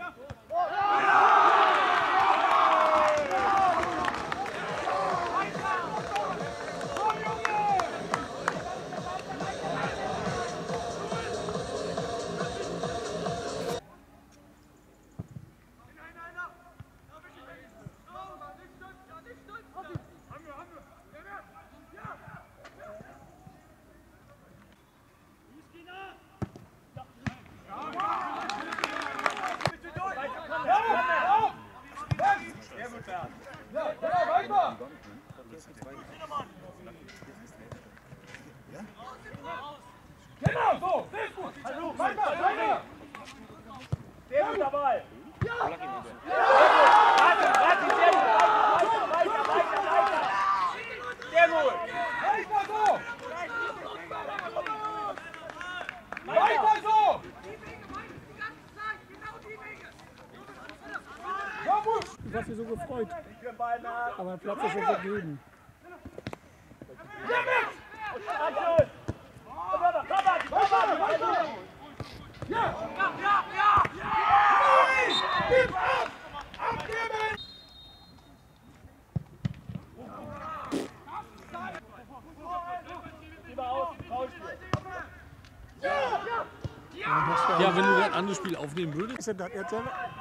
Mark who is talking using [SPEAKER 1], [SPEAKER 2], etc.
[SPEAKER 1] Genau so, sehr gut. Also, weiter, weiter. Sehr gut dabei. Ja. Warte, sehr gut. Weiter. Sehr gut. Weiter so. Weiter so.
[SPEAKER 2] Ich hab mich so gefreut. Aber der Platz ist schon vergeben. Ja, wenn du ein anderes Spiel aufnehmen würdest, dann hat er